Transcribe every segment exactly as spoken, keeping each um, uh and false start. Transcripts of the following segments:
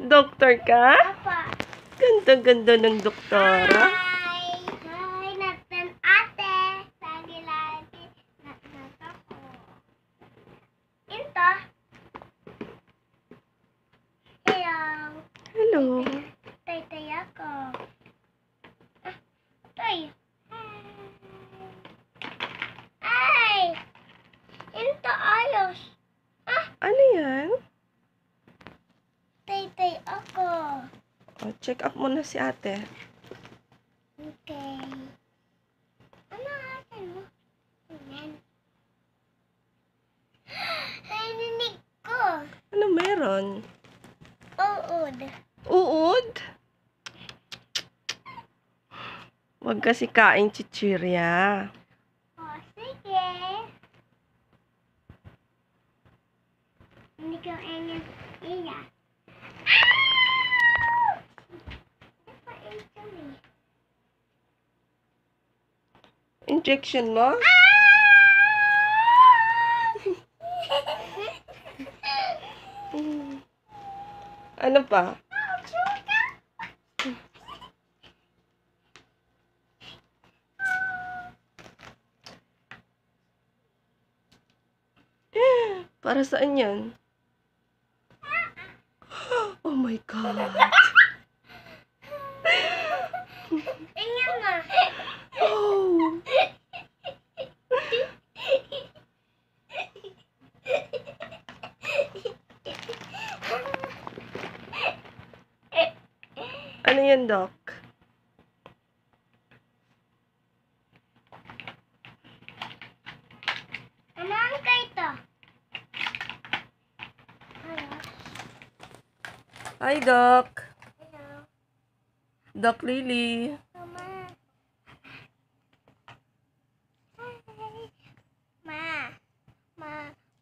Doktor ka? Apa. Ganda-ganda ng doktora. Hi! Hi! Natan ate! Lagi-lagi. Natan ako. Ito. Hello. Hello. Tay-tay ako. Ah, tay. Ay! Ito ayos. Ah, Ano yan? tay-tay ako. Oh, check up muna si ate. Okay. Ano akin mo? Ayan. Narinig ko. Ano meron? Uod. Uod? Huwag kasi kain chichirya. O, sige. Hindi ko enyan iya. Ano pa ito eh? Injection mo? Hmm. Ano pa? Para saan yan? Oh my God. Tingnan mo. Oh. Ano yan, Doc? Ano ang kaito? Hello. Hi, Doc. Hello. Doc Lily. Mama. Hi. Ma. Ma.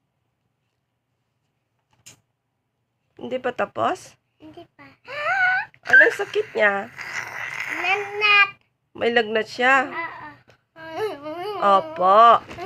Hindi pa tapos? Hindi pa. Anong sakit niya? Nanat. May lagnat siya. Oo. Opo.